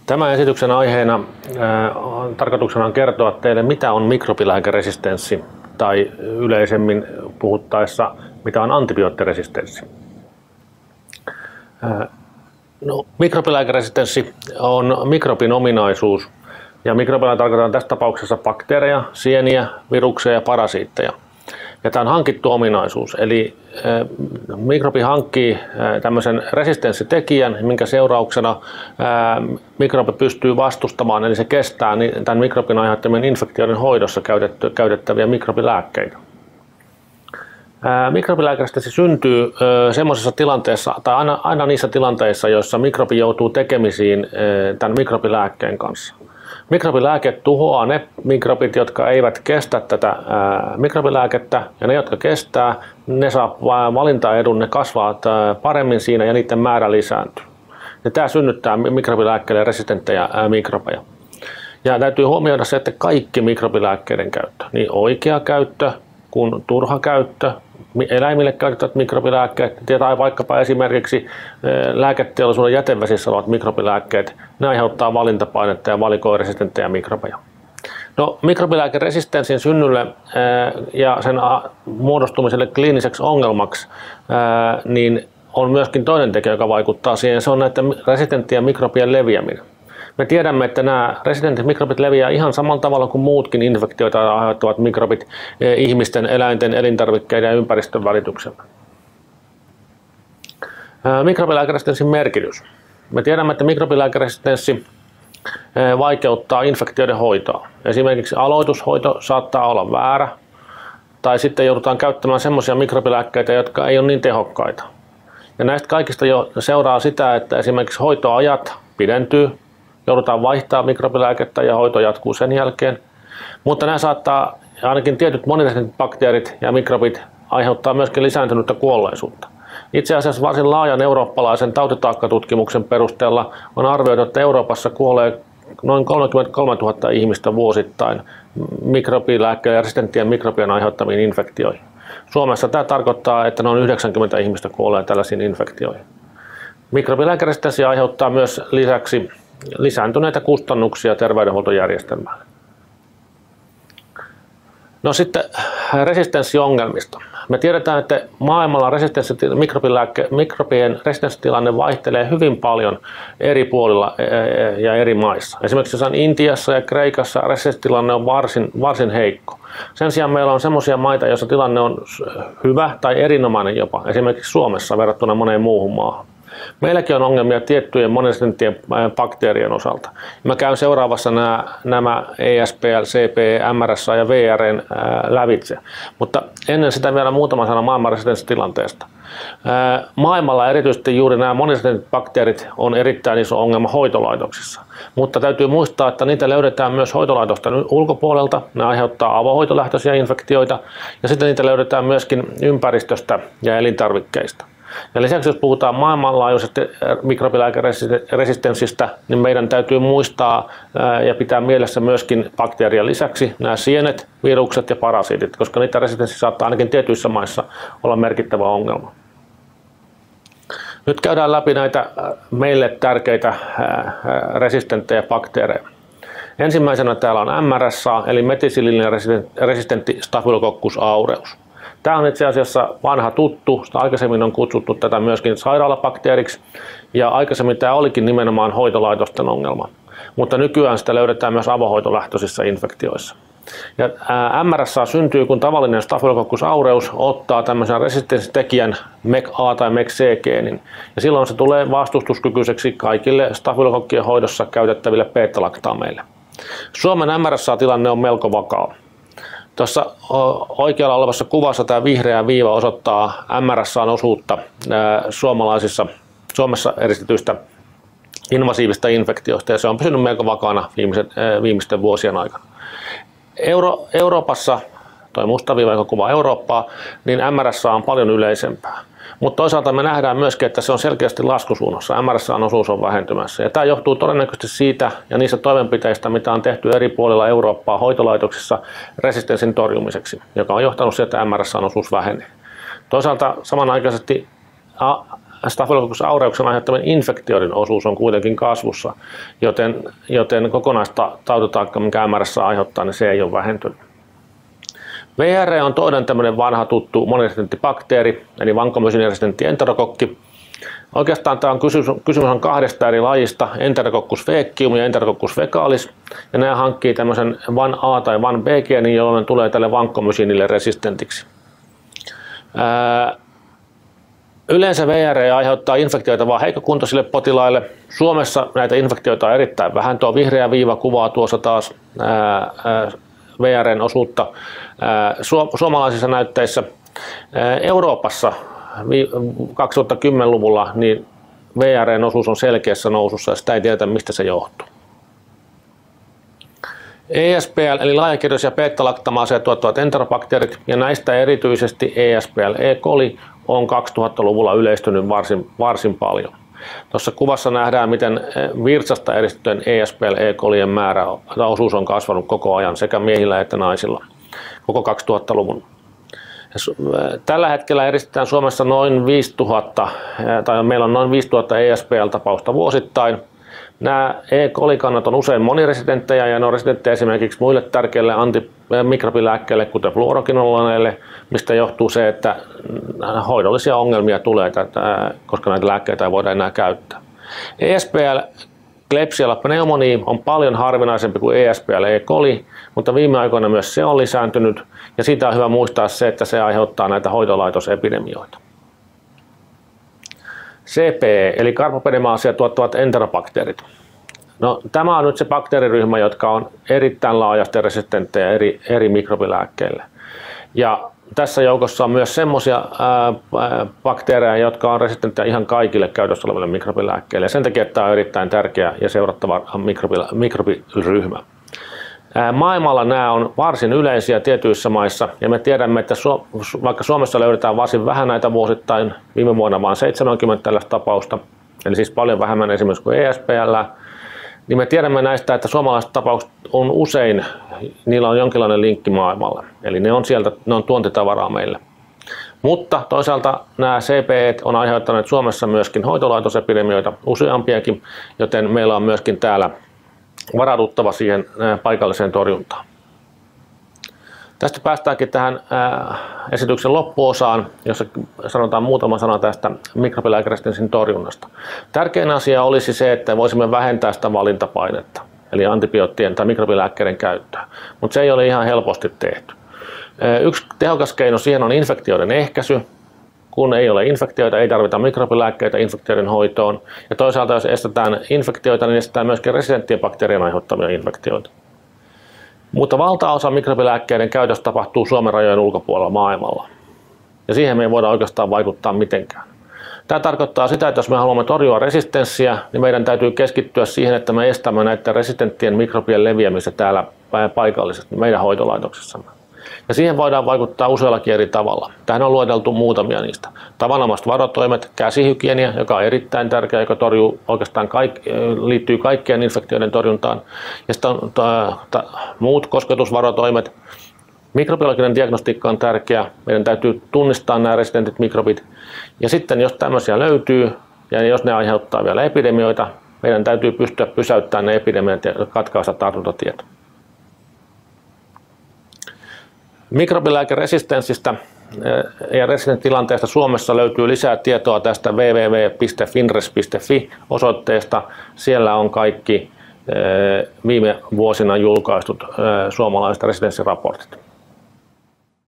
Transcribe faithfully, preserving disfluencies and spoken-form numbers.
Tämän esityksen aiheena ää, tarkoituksena on kertoa teille, mitä on mikrobilääkeresistenssi tai yleisemmin puhuttaessa, mitä on antibioottiresistenssi. Ää, no, mikrobilääkeresistenssi on mikrobin ominaisuus, ja mikrobilla tarkoitetaan tässä tapauksessa bakteereja, sieniä, virukseja ja parasiitteja. Ja tämä on hankittu ominaisuus, eli mikrobi hankkii tämmöisen resistenssitekijän, minkä seurauksena mikrobi pystyy vastustamaan, eli se kestää tämän mikrobin aiheuttamien infektioiden hoidossa käytettäviä mikrobilääkkeitä. Mikrobilääkeresistenssi syntyy semmoisessa tilanteessa, tai aina, aina niissä tilanteissa, joissa mikrobi joutuu tekemisiin tämän mikrobilääkkeen kanssa. Mikrobilääke tuhoaa ne mikrobit, jotka eivät kestä tätä ää, mikrobilääkettä, ja ne, jotka kestää, ne saa valintaedun, ne kasvavat ää, paremmin siinä ja niiden määrä lisääntyy. Ja tämä synnyttää mikrobilääkkeille resistenttejä ää, mikrobeja. Ja täytyy huomioida se, että kaikki mikrobilääkkeiden käyttö, niin oikea käyttö kuin turha käyttö, eläimille käytettävät mikrobilääkkeet tai vaikkapa esimerkiksi lääketeollisuuden jätevesissä olevat mikrobilääkkeet, ne aiheuttaa valintapainetta ja valikoi resistenttejä mikrobeja. No, mikrobilääkeresistenssin synnylle ja sen muodostumiselle kliiniseksi ongelmaksi niin on myöskin toinen tekijä, joka vaikuttaa siihen, se on näiden resistenttien mikrobien leviäminen. Me tiedämme, että nämä resistentit mikrobit leviää ihan samalla tavalla kuin muutkin infektioita aiheuttavat mikrobit ihmisten, eläinten, elintarvikkeiden ja ympäristön välityksellä. Mikrobilääkeresistenssin merkitys. Me tiedämme, että mikrobilääkeresistenssi vaikeuttaa infektioiden hoitoa. Esimerkiksi aloitushoito saattaa olla väärä, tai sitten joudutaan käyttämään sellaisia mikrobilääkkeitä, jotka ei ole niin tehokkaita. Ja näistä kaikista jo seuraa sitä, että esimerkiksi hoitoajat pidentyy, joudutaan vaihtaa mikrobilääkettä ja hoito jatkuu sen jälkeen. Mutta nämä saattaa, ainakin tietyt moniresistentit bakteerit ja mikrobit, aiheuttaa myöskin lisääntynyttä kuolleisuutta. Itse asiassa varsin laajan eurooppalaisen tautitaakkatutkimuksen perusteella on arvioitu, että Euroopassa kuolee noin kolmekymmentäkolmetuhatta ihmistä vuosittain mikrobilääkkeiden ja resistenttien mikrobien aiheuttamiin infektioihin. Suomessa tämä tarkoittaa, että noin yhdeksänkymmentä ihmistä kuolee tällaisiin infektioihin. Mikrobilääkeresistenssi aiheuttaa myös lisäksi lisääntyneitä kustannuksia terveydenhuoltojärjestelmälle. No sitten resistenssiongelmista. Me tiedetään, että maailmalla mikrobien resistenssitilanne vaihtelee hyvin paljon eri puolilla ja eri maissa. Esimerkiksi jossain Intiassa ja Kreikassa resistenssitilanne on varsin, varsin heikko. Sen sijaan meillä on sellaisia maita, joissa tilanne on hyvä tai erinomainen jopa, esimerkiksi Suomessa verrattuna moneen muuhun maahan. Meilläkin on ongelmia tiettyjen moniresistenttien bakteerien osalta. Mä käyn seuraavassa nämä, nämä E S P L, C P, M R S A ja V R N lävitse, mutta ennen sitä vielä muutama sana maailman resistenssitilanteesta. Maailmalla erityisesti juuri nämä moniresistentit bakteerit on erittäin iso ongelma hoitolaitoksissa, mutta täytyy muistaa, että niitä löydetään myös hoitolaitosten ulkopuolelta. Ne aiheuttaa avohoitolähtöisiä infektioita ja sitten niitä löydetään myöskin ympäristöstä ja elintarvikkeista. Ja lisäksi jos puhutaan maailmanlaajuisesta mikrobilääkeresistenssistä, niin meidän täytyy muistaa ja pitää mielessä myöskin bakteerien lisäksi nämä sienet, virukset ja parasiitit, koska niitä resistenssi saattaa ainakin tietyissä maissa olla merkittävä ongelma. Nyt käydään läpi näitä meille tärkeitä resistenttejä bakteereja. Ensimmäisenä täällä on M R S A eli metisilinen resistentti Staphylococcus aureus. Tämä on itse asiassa vanha tuttu, sitä aikaisemmin on kutsuttu tätä myöskin sairaalabakteeriksi ja aikaisemmin tämä olikin nimenomaan hoitolaitosten ongelma, mutta nykyään sitä löydetään myös avohoitolähtöisissä infektioissa. Ja M R S A syntyy, kun tavallinen Staphylococcus aureus ottaa tämmöisen resistenssitekijän M E C A tai M E C C-geenin ja silloin se tulee vastustuskykyiseksi kaikille stafylokokkien hoidossa käytettäville beta-laktaameille. Suomen M R S A-tilanne on melko vakaa. Tuossa oikealla olevassa kuvassa tämä vihreä viiva osoittaa M R S A:n osuutta suomalaisissa, Suomessa eristetyistä invasiivista infektioista ja se on pysynyt melko vakaana viimeisten vuosien aikana. Euro, Euroopassa, tuo musta viiva, joka kuvaa Eurooppaa, niin M R S A on paljon yleisempää. Mutta toisaalta me nähdään myöskin, että se on selkeästi laskusuunnassa. M R S A:n osuus on vähentymässä. Ja tämä johtuu todennäköisesti siitä ja niistä toimenpiteistä, mitä on tehty eri puolilla Eurooppaa hoitolaitoksissa resistenssin torjumiseksi, joka on johtanut siihen, että M R S A:n osuus vähenee. Toisaalta samanaikaisesti Staphylococcus aureuksen aiheuttamien infektioiden osuus on kuitenkin kasvussa, joten, joten kokonaista tautitaakkaa, mikä M R S A aiheuttaa, niin se ei ole vähentynyt. V R E on toinen tämmöinen vanha tuttu moniresistentti bakteeri, eli vancomycin-resistentti enterokokki. Oikeastaan tämä on kysymys, kysymys on kahdesta eri lajista, Enterococcus faecium ja Enterococcus fecalis, ja nämä hankkii tämmöisen van A tai van B-geenin, jolloin tulee tälle vancomycinille resistentiksi. Ää, yleensä V R E aiheuttaa infektioita vain heikkokuntoisille potilaille. Suomessa näitä infektioita on erittäin vähän. Tuo vihreä viiva kuvaa tuossa taas ää, ää, V R E:n osuutta ää, su- suomalaisissa näytteissä. Ää, Euroopassa kaksituhattakymmenluvulla niin V R E:n osuus on selkeässä nousussa ja sitä ei tiedetä, mistä se johtuu. E S P L eli laajakirjoisia beta-laktamaaseja tuottavat enterobakteerit ja näistä erityisesti E S P L E. coli on kaksituhattaluvulla yleistynyt varsin, varsin paljon. Tuossa kuvassa nähdään, miten virtsasta eristettyjen E S P L E. colien määrä, osuus on kasvanut koko ajan sekä miehillä että naisilla koko kaksituhattaluvun. Tällä hetkellä eristetään Suomessa noin viisituhatta, tai meillä on noin viisituhatta E S P L-tapausta vuosittain. Nämä E. coli-kannat on usein moniresidenttejä ja ne on residenttejä esimerkiksi muille tärkeille antimikrobilääkkeille, kuten fluorokinoloneille, mistä johtuu se, että hoidollisia ongelmia tulee, koska näitä lääkkeitä ei voida enää käyttää. E S P L Klebsiella pneumoniae on paljon harvinaisempi kuin E S P L E. coli, mutta viime aikoina myös se on lisääntynyt ja siitä on hyvä muistaa se, että se aiheuttaa näitä hoitolaitosepidemioita. C P E eli Carbapenemaasia tuottavat enterobakteerit. No, tämä on nyt se bakteeriryhmä, jotka on erittäin laajasti resistenttejä eri, eri mikrobilääkkeille. Ja tässä joukossa on myös semmoisia bakteereja, jotka on resistenttejä ihan kaikille käytössä oleville mikrobilääkkeille. Ja sen takia tämä on erittäin tärkeä ja seurattava mikrobiryhmä. Maailmalla nämä on varsin yleisiä tietyissä maissa ja me tiedämme, että vaikka Suomessa löydetään varsin vähän näitä vuosittain, viime vuonna vain seitsemänkymmentä tällaista tapausta, eli siis paljon vähemmän esimerkiksi kuin E S P L, niin me tiedämme näistä, että suomalaiset tapaukset on usein, niillä on jonkinlainen linkki maailmalla, eli ne on sieltä, ne on tuontitavaraa meille. Mutta toisaalta nämä C P E on aiheuttaneet Suomessa myöskin hoitolaitosepidemioita useampiakin, joten meillä on myöskin täällä varauduttava siihen paikalliseen torjuntaan. Tästä päästäänkin tähän esityksen loppuosaan, jossa sanotaan muutama sana tästä mikrobilääkeresistenssin torjunnasta. Tärkein asia olisi se, että voisimme vähentää sitä valintapainetta, eli antibioottien tai mikrobilääkkeiden käyttöä, mutta se ei ole ihan helposti tehty. Yksi tehokas keino siihen on infektioiden ehkäisy. Kun ei ole infektioita, ei tarvita mikrobilääkkeitä infektioiden hoitoon. Ja toisaalta jos estetään infektioita, niin estetään myöskin resistenttien bakteerien aiheuttamia infektioita. Mutta valtaosa mikrobilääkkeiden käytöstä tapahtuu Suomen rajojen ulkopuolella maailmalla. Ja siihen me ei voida oikeastaan vaikuttaa mitenkään. Tämä tarkoittaa sitä, että jos me haluamme torjua resistenssiä, niin meidän täytyy keskittyä siihen, että me estämme näiden resistenttien mikrobien leviämistä täällä paikallisesti meidän hoitolaitoksessamme. Ja siihen voidaan vaikuttaa useallakin eri tavalla. Tähän on lueteltu muutamia niistä. Tavanomaiset varotoimet, käsihygienia, joka on erittäin tärkeä, joka torjuu oikeastaan kaik, liittyy kaikkien infektioiden torjuntaan. Ja sitten on ta, ta, muut kosketusvarotoimet. Mikrobiologinen diagnostiikka on tärkeä. Meidän täytyy tunnistaa nämä resistentit mikrobit. Ja sitten jos tämmöisiä löytyy, ja jos ne aiheuttaa vielä epidemioita, meidän täytyy pystyä pysäyttämään ne epidemiat ja katkaista tartuntatieto. Mikrobilääkeresistenssistä ja resistenttitilanteesta Suomessa löytyy lisää tietoa tästä double-u double-u double-u piste finres piste fi osoitteesta. Siellä on kaikki viime vuosina julkaistut suomalaiset resistenssiraportit.